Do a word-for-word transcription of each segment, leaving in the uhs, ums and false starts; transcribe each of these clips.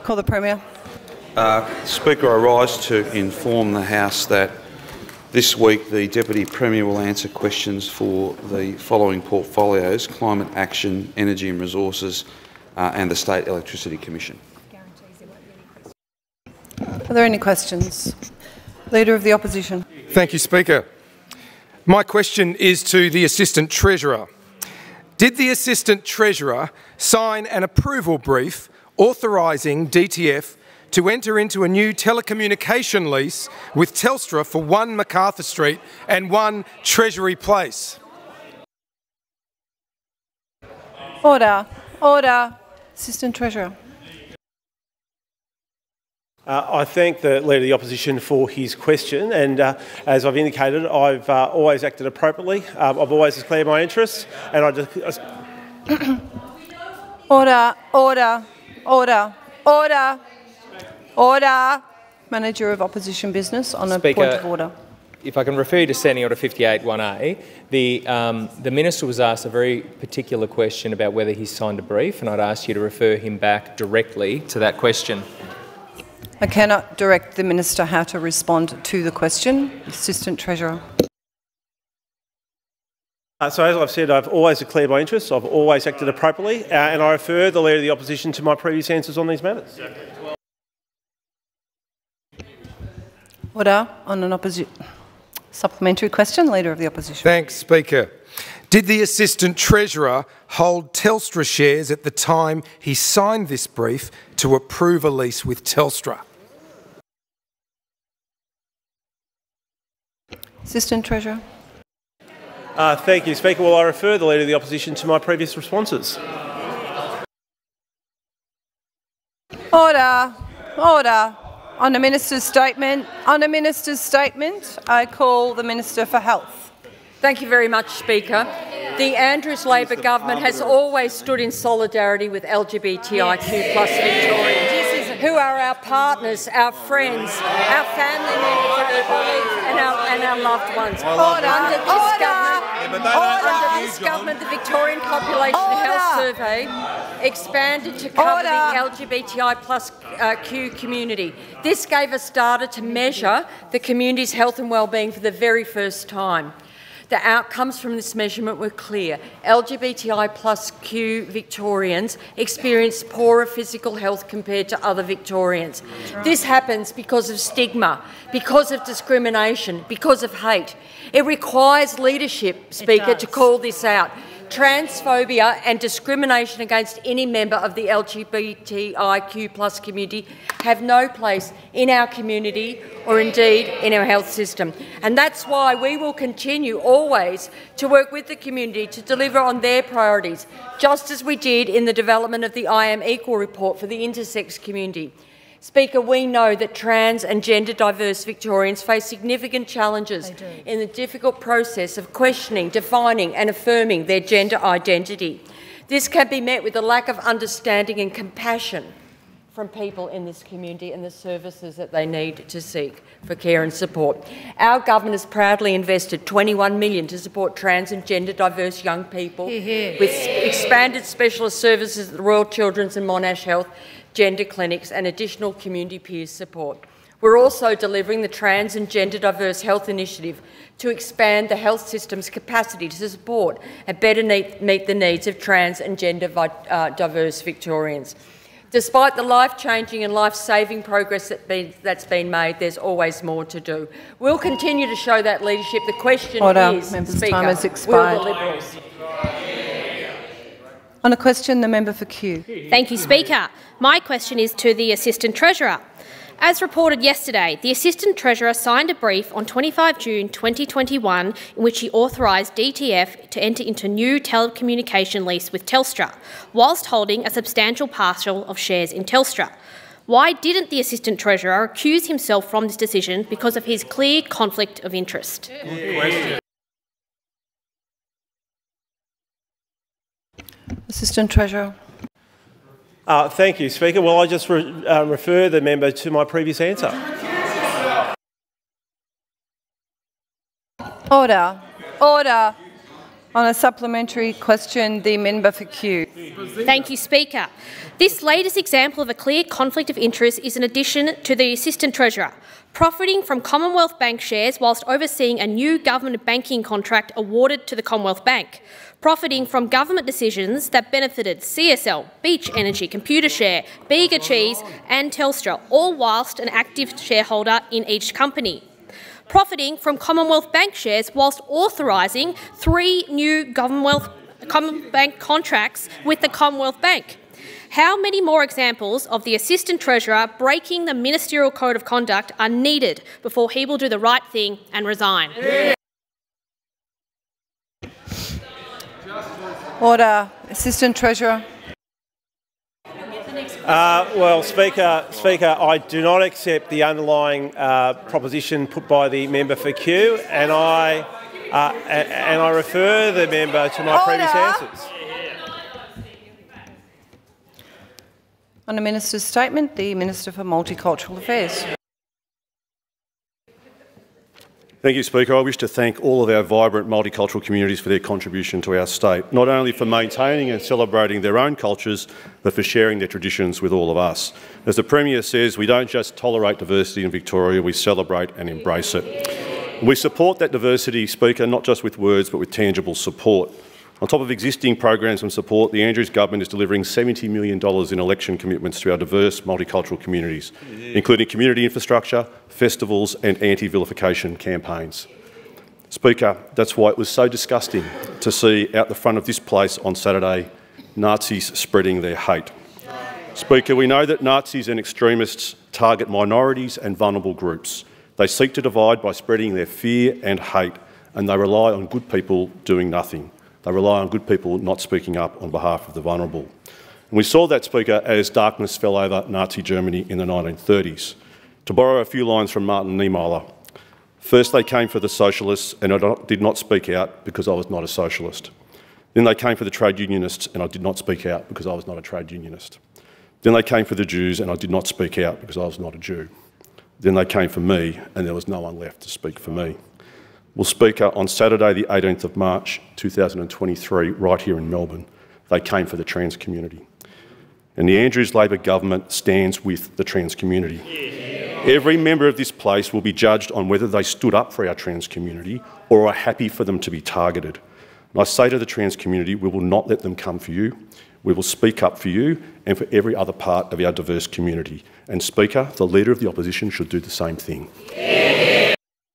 Call the Premier. Uh, Speaker, I rise to inform the House that this week the Deputy Premier will answer questions for the following portfolios: Climate Action, Energy and Resources uh, and the State Electricity Commission. Are there any questions? Leader of the Opposition. Thank you, Speaker. My question is to the Assistant Treasurer. Did the Assistant Treasurer sign an approval brief authorising D T F to enter into a new telecommunication lease with Telstra for one MacArthur Street and one Treasury Place? Order. Order. Assistant Treasurer. Uh, I thank the Leader of the Opposition for his question, and uh, as I've indicated, I've uh, always acted appropriately. Um, I've always declared my interests, and I just... Order. Order. Order. Order. Order. Manager of Opposition Business on a Speaker, point of order. If I can refer you to Standing Order fifty-eight one A, the, um, the Minister was asked a very particular question about whether he signed a brief, and I'd ask you to refer him back directly to that question. I cannot direct the Minister how to respond to the question. Assistant Treasurer. Uh, so as I've said, I've always declared my interests, I've always acted appropriately, uh, and I refer the Leader of the Opposition to my previous answers on these matters. Order on an opposi- supplementary question. Leader of the Opposition. Thanks, Speaker. Did the Assistant Treasurer hold Telstra shares at the time he signed this brief to approve a lease with Telstra? Assistant Treasurer. Uh, thank you, Speaker. Well, I refer the Leader of the Opposition to my previous responses. Order. Order. On the Minister's statement, on the Minister's statement, I call the Minister for Health. Thank you very much, Speaker. The Andrews Labor government has always stood in solidarity with L G B T I Q plus Victorians, who are our partners, our friends, our family members, our colleagues and our, and our loved ones. Order. Under this Order. government, Order. under this government, the Victorian Population Order. Health Survey expanded to cover Order. the L G B T I plus uh, Q community. This gave us data to measure the community's health and wellbeing for the very first time. The outcomes from this measurement were clear. L G B T I plus Q Victorians experience poorer physical health compared to other Victorians. Right. This happens because of stigma, because of discrimination, because of hate. It requires leadership, Speaker, to call this out. Transphobia and discrimination against any member of the L G B T I Q plus community have no place in our community or indeed in our health system. And that's why we will continue always to work with the community to deliver on their priorities, just as we did in the development of the I Am Equal report for the intersex community. Speaker, we know that trans and gender diverse Victorians face significant challenges in the difficult process of questioning, defining and affirming their gender identity. This can be met with a lack of understanding and compassion from people in this community and the services that they need to seek for care and support. Our government has proudly invested twenty-one million dollars to support trans and gender diverse young people yeah. with expanded specialist services at the Royal Children's and Monash Health, gender clinics and additional community peer support. We're also delivering the Trans and Gender Diverse Health Initiative to expand the health system's capacity to support and better meet the needs of trans and gender uh, diverse Victorians. Despite the life-changing and life-saving progress that been, that's been made, there's always more to do. We'll continue to show that leadership. The question Order. is, Member's Speaker, time has expired. will the Liberals... On a question, the member for Kew. Thank you, Speaker. My question is to the Assistant Treasurer. As reported yesterday, the Assistant Treasurer signed a brief on twenty-fifth of June twenty twenty-one in which he authorised D T F to enter into new telecommunication lease with Telstra, whilst holding a substantial parcel of shares in Telstra. Why didn't the Assistant Treasurer recuse himself from this decision because of his clear conflict of interest? Good question. Assistant Treasurer. Uh, thank you, Speaker. Well, I just re uh, refer the member to my previous answer. Order. Order. On a supplementary question, the member for Kew. Thank you, Speaker. This latest example of a clear conflict of interest is an addition to the Assistant Treasurer, profiting from Commonwealth Bank shares whilst overseeing a new government banking contract awarded to the Commonwealth Bank, profiting from government decisions that benefited C S L, Beach Energy, Computershare, Bega Cheese and Telstra, all whilst an active shareholder in each company. Profiting from Commonwealth Bank shares whilst authorising three new Commonwealth Common Bank contracts with the Commonwealth Bank. How many more examples of the Assistant Treasurer breaking the Ministerial Code of Conduct are needed before he will do the right thing and resign? Yeah. Order. Assistant Treasurer. Uh, well, Speaker, Speaker, I do not accept the underlying uh, proposition put by the member for Kew, and I uh, and I refer the member to my Order. previous answers. On the Minister's statement, the Minister for Multicultural Affairs. Thank you, Speaker. I wish to thank all of our vibrant multicultural communities for their contribution to our state, not only for maintaining and celebrating their own cultures, but for sharing their traditions with all of us. As the Premier says, we don't just tolerate diversity in Victoria, we celebrate and embrace it. We support that diversity, Speaker, not just with words, but with tangible support. On top of existing programs and support, the Andrews government is delivering seventy million dollars in election commitments to our diverse multicultural communities, including community infrastructure, festivals and anti-vilification campaigns. Speaker, that's why it was so disgusting to see out the front of this place on Saturday Nazis spreading their hate. Speaker, we know that Nazis and extremists target minorities and vulnerable groups. They seek to divide by spreading their fear and hate, and they rely on good people doing nothing. They rely on good people not speaking up on behalf of the vulnerable. And we saw that, Speaker, as darkness fell over Nazi Germany in the nineteen thirties. To borrow a few lines from Martin Niemöller, first they came for the socialists and I did not speak out because I was not a socialist. Then they came for the trade unionists and I did not speak out because I was not a trade unionist. Then they came for the Jews and I did not speak out because I was not a Jew. Then they came for me and there was no one left to speak for me. Well, Speaker, on Saturday the eighteenth of March two thousand twenty-three, right here in Melbourne, they came for the trans community. And the Andrews Labor government stands with the trans community. Yeah. Every member of this place will be judged on whether they stood up for our trans community or are happy for them to be targeted. And I say to the trans community, we will not let them come for you. We will speak up for you and for every other part of our diverse community. And Speaker, the Leader of the Opposition should do the same thing. Yeah.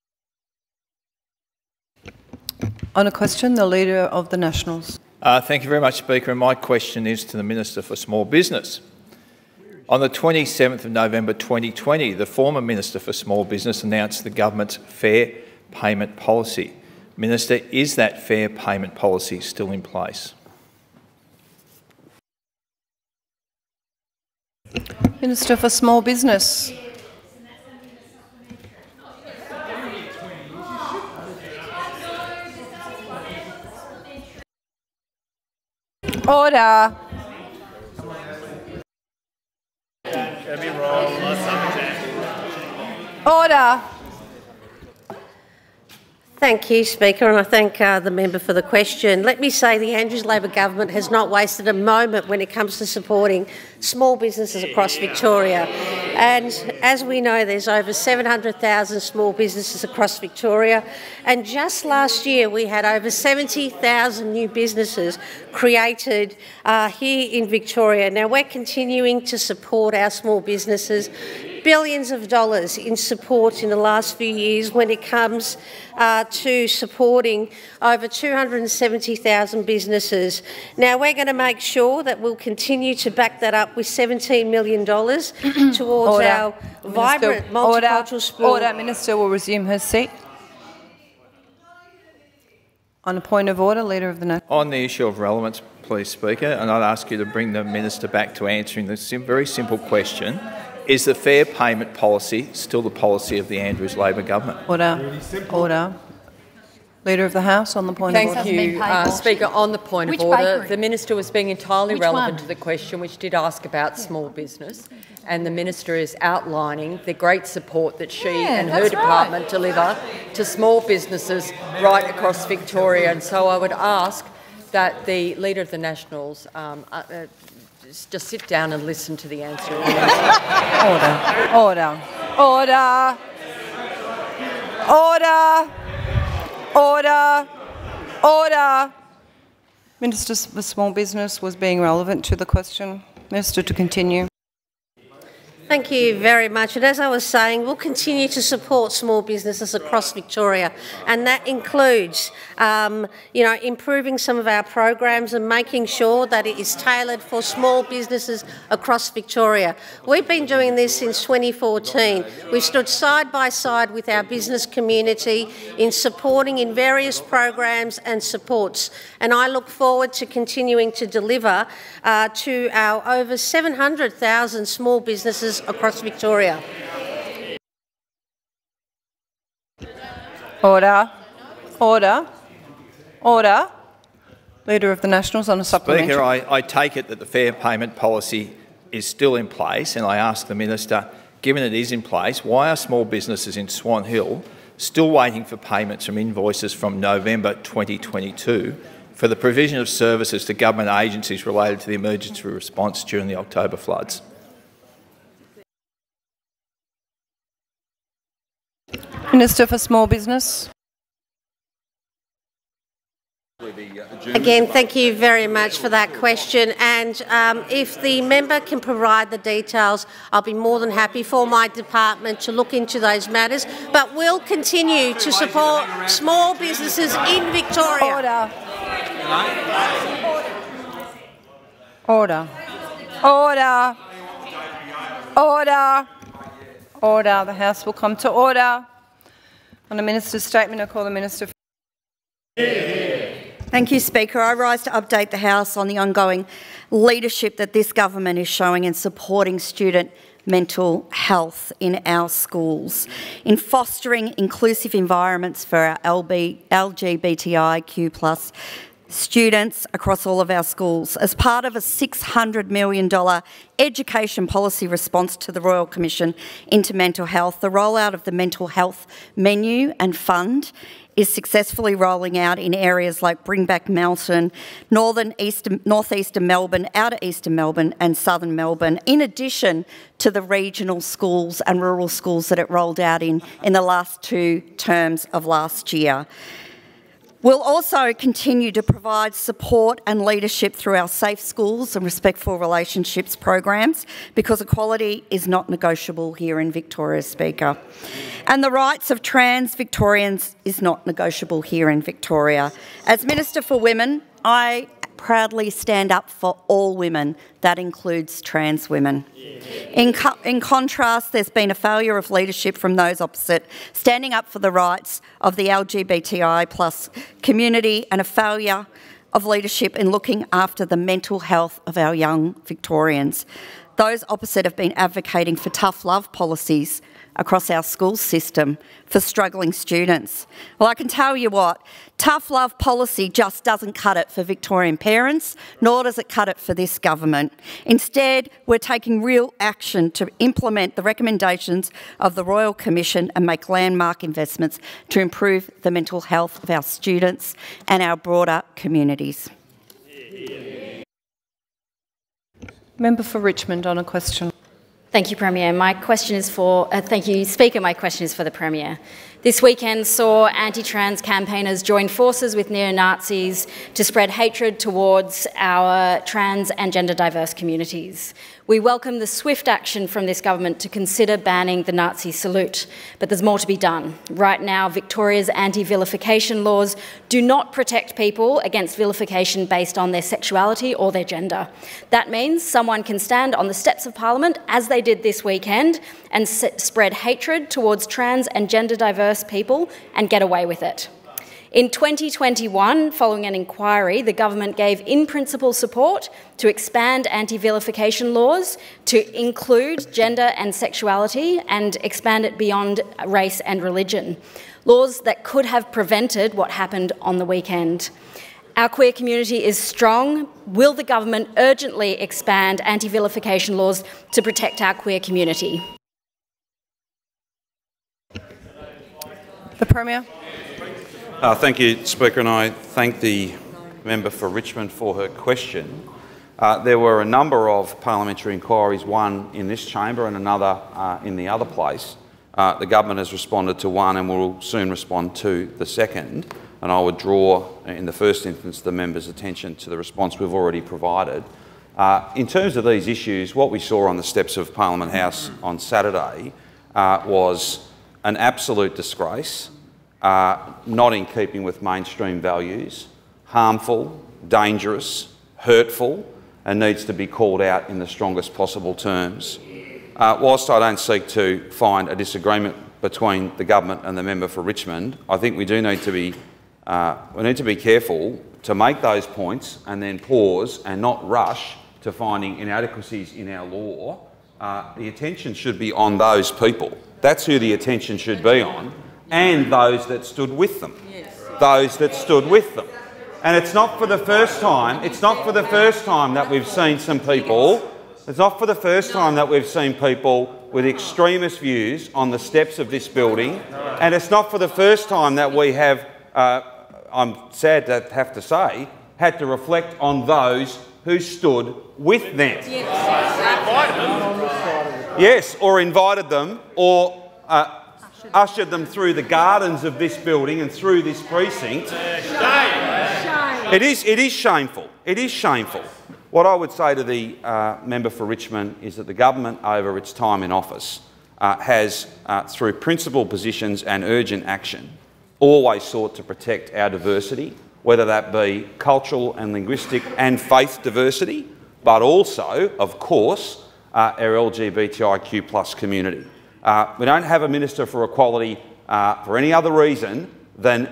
On a question, the Leader of the Nationals. Uh, thank you very much, Speaker. And my question is to the Minister for Small Business. On the twenty-seventh of November twenty twenty, the former Minister for Small Business announced the government's fair payment policy. Minister, is that fair payment policy still in place? Minister for Small Business. Order. Order. Thank you, Speaker, and I thank uh, the member for the question. Let me say the Andrews Labor government has not wasted a moment when it comes to supporting small businesses across Victoria. And as we know, there's over seven hundred thousand small businesses across Victoria. And just last year, we had over seventy thousand new businesses created uh, here in Victoria. Now, we're continuing to support our small businesses. Billions of dollars in support in the last few years when it comes uh, to supporting over two hundred seventy thousand businesses. Now, we're going to make sure that we'll continue to back that up with seventeen million dollars towards Order. our vibrant Minister, multicultural order. sport. Order. Minister will resume her seat. On a point of order, Leader of the National. On the issue of relevance, please, Speaker, and I'd ask you to bring the Minister back to answering this sim very simple question. Is the fair payment policy still the policy of the Andrews Labor government? Order. Order. Leader of the House, on the point Thank of order. Thank you, uh, Speaker. On the point Which of order, bakery? the Minister was being entirely Which relevant one? to the question, which did ask about yeah. small business. and the Minister is outlining the great support that she Yeah, and her that's department right. deliver to small businesses right across Victoria. And so I would ask that the Leader of the Nationals um, uh, uh, just, just sit down and listen to the answer. Order, order, order, order, order, order. Minister for Small Business was being relevant to the question. Minister, to continue. Thank you very much. And as I was saying, we'll continue to support small businesses across Victoria, and that includes, um, you know, improving some of our programs and making sure that it is tailored for small businesses across Victoria. We've been doing this since twenty fourteen. We've stood side by side with our business community in supporting in various programs and supports, and I look forward to continuing to deliver uh, to our over seven hundred thousand small businesses across Victoria. Order, order, order. Leader of the Nationals on a supplementary. Speaker, I, I take it that the fair payment policy is still in place, and I ask the Minister, given it is in place, why are small businesses in Swan Hill still waiting for payments from invoices from November twenty twenty-two for the provision of services to government agencies related to the emergency response during the October floods? Minister for Small Business. Again, thank you very much for that question, and um, if the member can provide the details, I'll be more than happy for my department to look into those matters, but we'll continue to support small businesses in Victoria. Order. Order. Order. Order. Order. The House will come to order. On the Minister's statement, I call the Minister. For Thank you, Speaker. I rise to update the House on the ongoing leadership that this government is showing in supporting student mental health in our schools, in fostering inclusive environments for our L G B T I Q plus students across all of our schools. As part of a six hundred million dollars education policy response to the Royal Commission into mental health, the rollout of the mental health menu and fund is successfully rolling out in areas like Bringback Melton, northern eastern, northeastern Melbourne, outer eastern Melbourne and southern Melbourne, in addition to the regional schools and rural schools that it rolled out in in the last two terms of last year. We'll also continue to provide support and leadership through our Safe Schools and Respectful Relationships programs, because equality is not negotiable here in Victoria, Speaker. And the rights of trans Victorians is not negotiable here in Victoria. As Minister for Women, I proudly stand up for all women. That includes trans women. In, co in contrast, there's been a failure of leadership from those opposite, standing up for the rights of the L G B T I plus community, and a failure of leadership in looking after the mental health of our young Victorians. Those opposite have been advocating for tough love policies across our school system for struggling students. Well, I can tell you what, tough love policy just doesn't cut it for Victorian parents, nor does it cut it for this government. Instead, we're taking real action to implement the recommendations of the Royal Commission and make landmark investments to improve the mental health of our students and our broader communities. Member for Richmond on a question. Thank you, Premier. My question is for, uh, thank you, Speaker. My question is for the Premier. This weekend saw anti-trans campaigners join forces with neo-Nazis to spread hatred towards our trans and gender diverse communities. We welcome the swift action from this government to consider banning the Nazi salute, but there's more to be done. Right now, Victoria's anti-vilification laws do not protect people against vilification based on their sexuality or their gender. That means someone can stand on the steps of Parliament, as they did this weekend, and spread hatred towards trans and gender diverse people and get away with it. In twenty twenty-one, following an inquiry, the government gave in-principle support to expand anti-vilification laws to include gender and sexuality and expand it beyond race and religion, laws that could have prevented what happened on the weekend. Our queer community is strong. Will the government urgently expand anti-vilification laws to protect our queer community? The Premier. Uh, thank you, Speaker, and I thank the member for Richmond for her question. Uh, there were a number of parliamentary inquiries, one in this chamber and another uh, in the other place. Uh, the government has responded to one and will soon respond to the second. And I would draw, in the first instance, the member's attention to the response we've already provided. Uh, in terms of these issues, what we saw on the steps of Parliament House on Saturday uh, was an absolute disgrace, uh, not in keeping with mainstream values, harmful, dangerous, hurtful, and needs to be called out in the strongest possible terms. Uh, whilst I don't seek to find a disagreement between the government and the member for Richmond, I think we do need to be Uh, we need to be careful to make those points and then pause and not rush to finding inadequacies in our law. Uh, the attention should be on those people. That's who the attention should be on, and those that stood with them. Those that stood with them. And it's not for the first time, it's not for the first time that we've seen some people, it's not for the first time that we've seen people with extremist views on the steps of this building, and it's not for the first time that we have Uh, I'm sad to have to say, had to reflect on those who stood with them. Yes, yes or invited them, or uh, ushered them through the gardens of this building and through this precinct. It is, it is shameful. It is shameful. What I would say to the uh, member for Richmond is that the government, over its time in office, uh, has, uh, through principled positions and urgent action, always sought to protect our diversity, whether that be cultural and linguistic and faith diversity, but also, of course, uh, our L G B T I Q plus community. Uh, we don't have a Minister for Equality uh, for any other reason than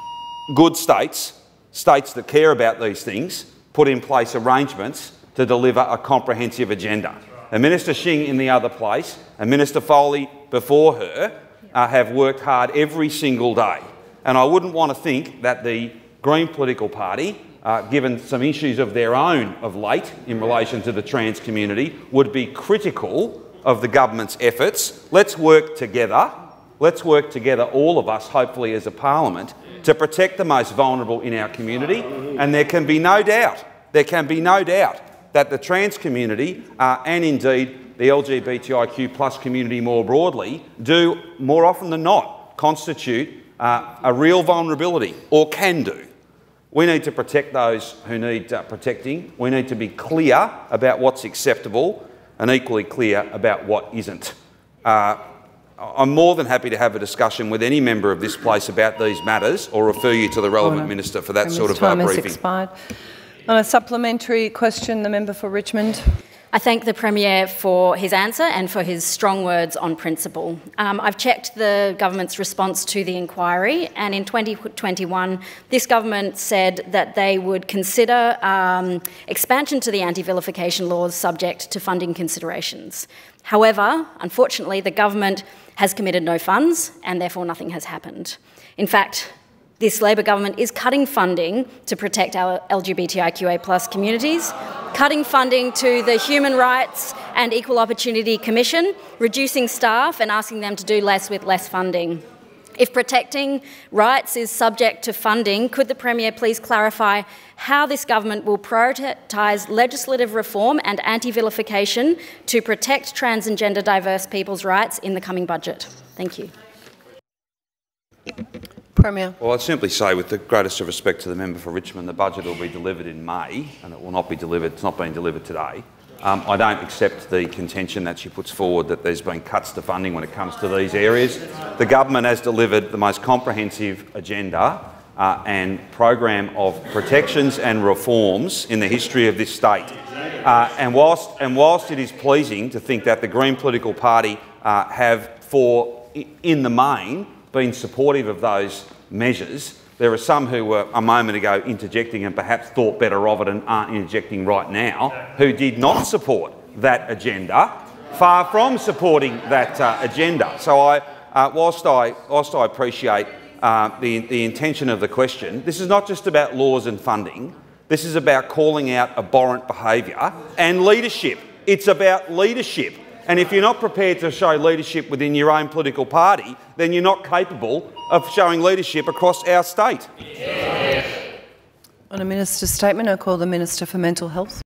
good states, states that care about these things, put in place arrangements to deliver a comprehensive agenda. And Minister Xing in the other place and Minister Foley before her uh, have worked hard every single day. And I wouldn't want to think that the Green political party, uh, given some issues of their own of late in relation to the trans community, would be critical of the government's efforts. Let's work together. Let's work together, all of us, hopefully as a parliament, to protect the most vulnerable in our community. And there can be no doubt, there can be no doubt that the trans community uh, and indeed the L G B T I Q plus community more broadly do, more often than not, constitute Uh, a real vulnerability, or can do. We need to protect those who need uh, protecting. We need to be clear about what's acceptable and equally clear about what isn't. Uh, I'm more than happy to have a discussion with any member of this place about these matters, or refer you to the relevant Order. minister for that sort of uh, briefing. Expired. On a supplementary question, the member for Richmond. I thank the Premier for his answer and for his strong words on principle. Um, I've checked the government's response to the inquiry, and in twenty twenty-one, this government said that they would consider um, expansion to the anti-vilification laws subject to funding considerations. However, unfortunately, the government has committed no funds, and therefore nothing has happened. In fact, this Labor government is cutting funding to protect our L G B T I Q A plus communities, cutting funding to the Human Rights and Equal Opportunity Commission, reducing staff and asking them to do less with less funding. If protecting rights is subject to funding, could the Premier please clarify how this government will prioritise legislative reform and anti-vilification to protect trans and gender diverse people's rights in the coming budget? Thank you. Premier. Well, I'd simply say, with the greatest of respect to the member for Richmond, the budget will be delivered in May, and it will not be delivered. It's not being delivered today. Um, I don't accept the contention that she puts forward that there's been cuts to funding when it comes to these areas. The government has delivered the most comprehensive agenda uh, and program of protections and reforms in the history of this state. Uh, and, whilst, and whilst it is pleasing to think that the Green political party uh, have, for in the main, been supportive of those measures, there are some who were a moment ago interjecting and perhaps thought better of it and aren't interjecting right now, who did not support that agenda, far from supporting that uh, agenda. So I, uh, whilst, I, whilst I appreciate uh, the, the intention of the question. This is not just about laws and funding. This is about calling out abhorrent behaviour and leadership. It's about leadership. And if you're not prepared to show leadership within your own political party, then you're not capable of showing leadership across our state. Yeah. On a minister's statement, I call the Minister for Mental Health.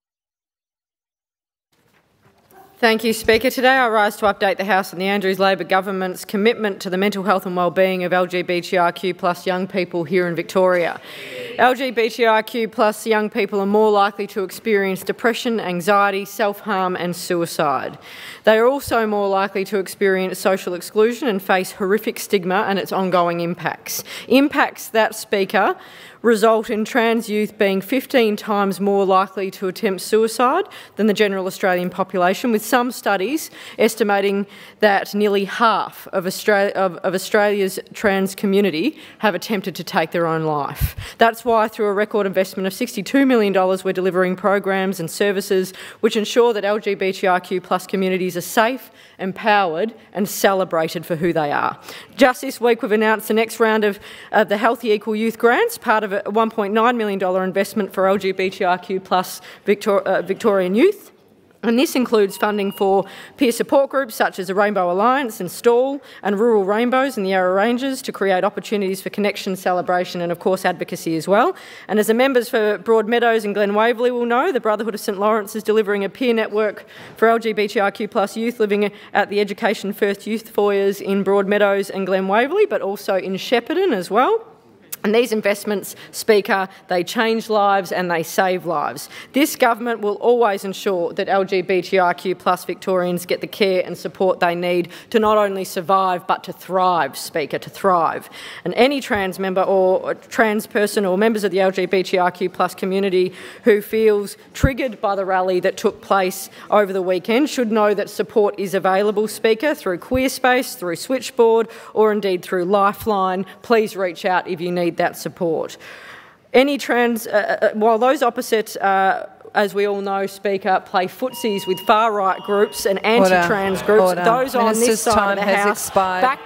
Thank you, Speaker. Today I rise to update the House on the Andrews Labor government's commitment to the mental health and wellbeing of L G B T I Q plus young people here in Victoria. L G B T I Q plus young people are more likely to experience depression, anxiety, self-harm and suicide. They are also more likely to experience social exclusion and face horrific stigma and its ongoing impacts. Impacts that, Speaker, result in trans youth being fifteen times more likely to attempt suicide than the general Australian population, with some studies estimating that nearly half of, Australia, of, of Australia's trans community have attempted to take their own life. That's why, through a record investment of sixty-two million dollars, we're delivering programs and services which ensure that L G B T I Q plus communities are safe, empowered and celebrated for who they are. Just this week we've announced the next round of uh, the Healthy Equal Youth Grants, part of a one point nine million dollars investment for L G B T I Q plus Victor uh, Victorian youth. And this includes funding for peer support groups such as the Rainbow Alliance and STALL and Rural Rainbows in the Yarra Ranges to create opportunities for connection, celebration and, of course, advocacy as well. And as the members for Broadmeadows and Glen Waverley will know, the Brotherhood of St Lawrence is delivering a peer network for L G B T I Q plus youth living at the Education First Youth Foyers in Broadmeadows and Glen Waverley, but also in Shepparton as well. And these investments, Speaker, they change lives and they save lives. This government will always ensure that L G B T I Q plus Victorians get the care and support they need to not only survive but to thrive, Speaker, to thrive. And any trans member or trans person or members of the L G B T I Q plus community who feels triggered by the rally that took place over the weekend should know that support is available, Speaker, through Queerspace, through Switchboard or indeed through Lifeline. Please reach out if you need that support. Any trans, uh, while those opposites, uh, as we all know, Speaker, play footsies with far-right groups and anti-trans groups, Order. those on Minister's this side time of the has House... expired. Back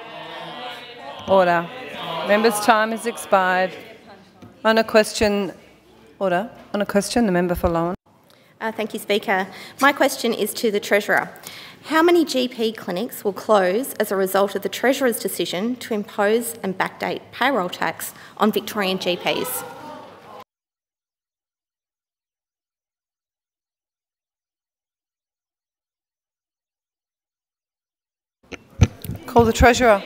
Order. Member's time has expired. On a question... Order. On a question, the member for Lowan. Uh, thank you, Speaker. My question is to the Treasurer. How many G P clinics will close as a result of the Treasurer's decision to impose and backdate payroll tax on Victorian G Ps? Call the Treasurer.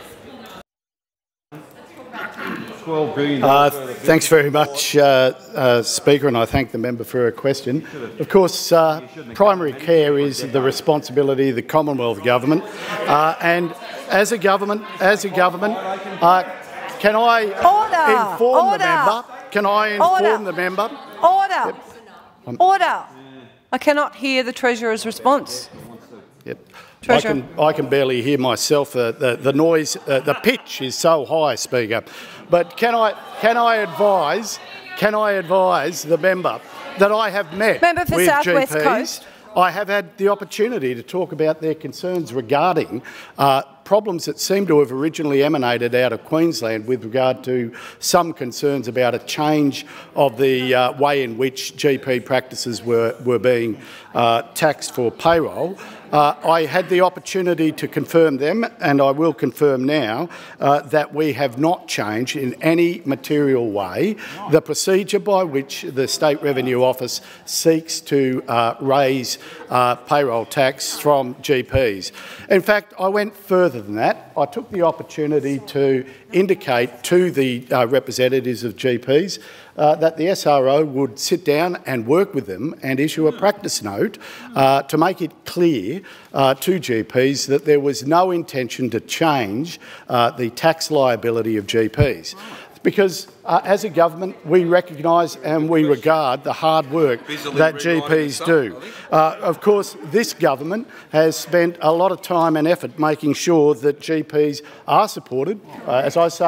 Uh, thanks very much, uh, uh, Speaker, and I thank the member for her question. Of course, uh, primary care is the responsibility of the Commonwealth Government, uh, and as a government, as a government, uh, can I Order. inform Order. the member? Can I inform Order. the member? Order. Yep. Order. I cannot hear the Treasurer's response. Yep. I Treasurer. can, I can barely hear myself. The, the, the noise, uh, the pitch is so high, Speaker. But can I, can I advise, can I advise the member that I have met Member for with South West G Ps. Coast. I have had the opportunity to talk about their concerns regarding uh, problems that seem to have originally emanated out of Queensland with regard to some concerns about a change of the uh, way in which G P practices were, were being uh, taxed for payroll. Uh, I had the opportunity to confirm them, and I will confirm now, uh, that we have not changed in any material way the procedure by which the State Revenue Office seeks to uh, raise uh, payroll tax from G Ps. In fact, I went further than that. I took the opportunity to indicate to the uh, representatives of G Ps Uh, that the S R O would sit down and work with them and issue a practice note uh, to make it clear uh, to G Ps that there was no intention to change uh, the tax liability of G Ps. Because uh, as a government, we recognise and we regard the hard work that G Ps do. Uh, of course, this government has spent a lot of time and effort making sure that G Ps are supported, uh, as I say,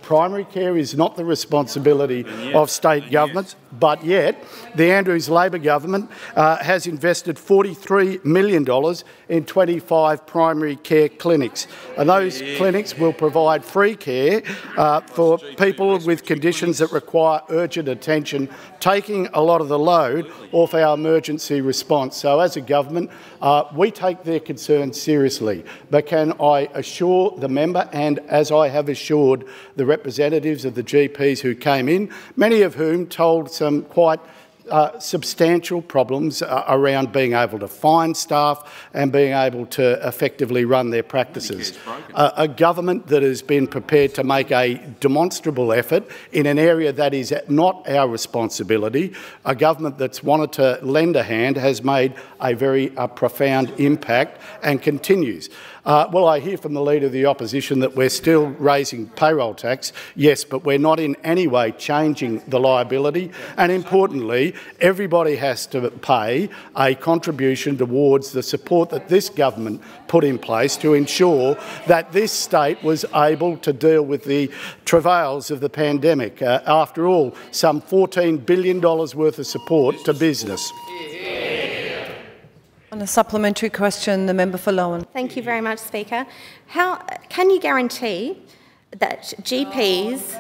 Primary care is not the responsibility of state governments, but yet the Andrews Labor government uh, has invested forty-three million dollars in twenty-five primary care clinics. And those yeah. clinics will provide free care uh, for people with conditions that require urgent attention, taking a lot of the load off our emergency response. So as a government, uh, we take their concerns seriously. But can I assure the member, and as I have assured the representatives of the G Ps who came in, many of whom told some quite uh, substantial problems uh, around being able to find staff and being able to effectively run their practices. Uh, a government that has been prepared to make a demonstrable effort in an area that is not our responsibility, a government that's wanted to lend a hand, has made a very uh, profound impact and continues. Uh, well, I hear from the Leader of the Opposition that we're still raising payroll tax. Yes, but we're not in any way changing the liability. And importantly, everybody has to pay a contribution towards the support that this government put in place to ensure that this state was able to deal with the travails of the pandemic. Uh, after all, some fourteen billion dollars worth of support to business. On a supplementary question, the member for Lowan. Thank you very much, Speaker. How can you guarantee that G Ps...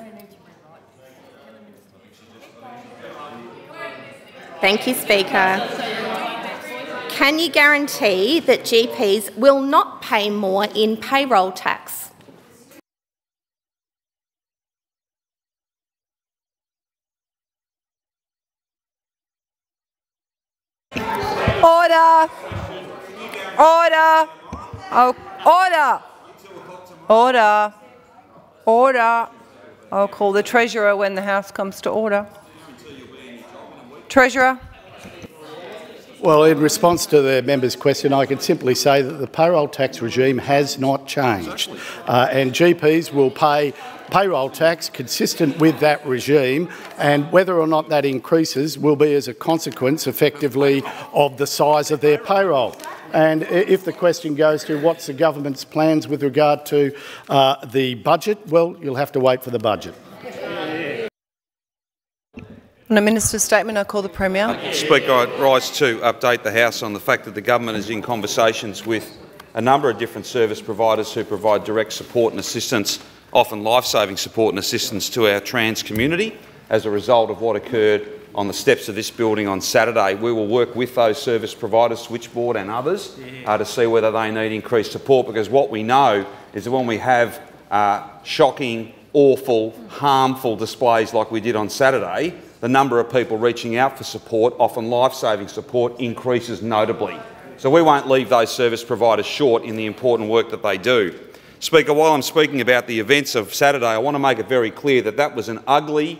Thank you, Speaker. Can you guarantee that G Ps will not pay more in payroll tax? Order! Order! Oh, order! Order! Order! I'll call the Treasurer when the House comes to order. Treasurer. Well, in response to the member's question, I can simply say that the payroll tax regime has not changed, uh, and G Ps will pay payroll tax consistent with that regime, and whether or not that increases will be as a consequence, effectively, of the size of their payroll. And if the question goes to what's the government's plans with regard to uh, the budget, well, you'll have to wait for the budget. On the Minister's statement, I call the Premier. Speaker, I rise to update the House on the fact that the government is in conversations with a number of different service providers who provide direct support and assistance, often life-saving support and assistance to our trans community as a result of what occurred on the steps of this building on Saturday. We will work with those service providers, Switchboard and others, uh, to see whether they need increased support, because what we know is that when we have uh, shocking, awful, harmful displays like we did on Saturday, the number of people reaching out for support, often life-saving support, increases notably. So we won't leave those service providers short in the important work that they do. Speaker, while I'm speaking about the events of Saturday, I want to make it very clear that that was an ugly,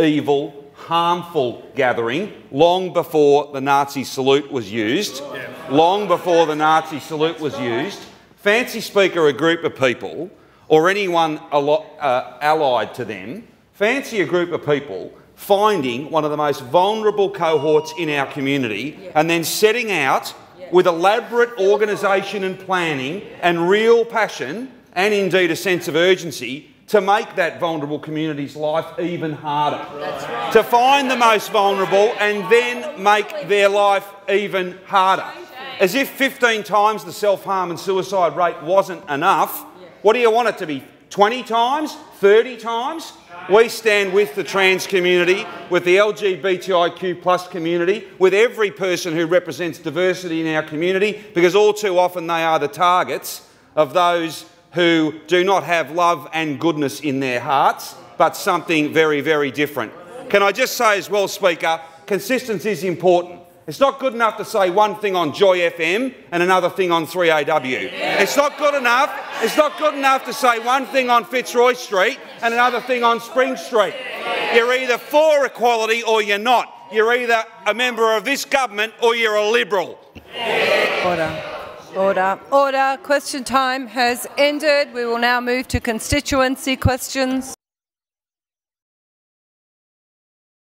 evil, harmful gathering long before the Nazi salute was used. Long before the Nazi salute was used. Fancy, Speaker, a group of people, or anyone uh, allied to them, fancy a group of people finding one of the most vulnerable cohorts in our community and then setting out with elaborate organisation and planning and real passion and indeed a sense of urgency to make that vulnerable community's life even harder. That's right. To find the most vulnerable and then make their life even harder. As if fifteen times the self-harm and suicide rate wasn't enough, what do you want it to be? twenty times? thirty times? We stand with the trans community, with the L G B T I Q plus community, with every person who represents diversity in our community, because all too often they are the targets of those who do not have love and goodness in their hearts, but something very, very different. Can I just say as well, Speaker, consistency is important. It's not good enough to say one thing on Joy F M and another thing on three A W. It's not good enough. It's not good enough to say one thing on Fitzroy Street and another thing on Spring Street. You're either for equality or you're not. You're either a member of this government or you're a Liberal. Order. Order. Order. Question time has ended. We will now move to constituency questions.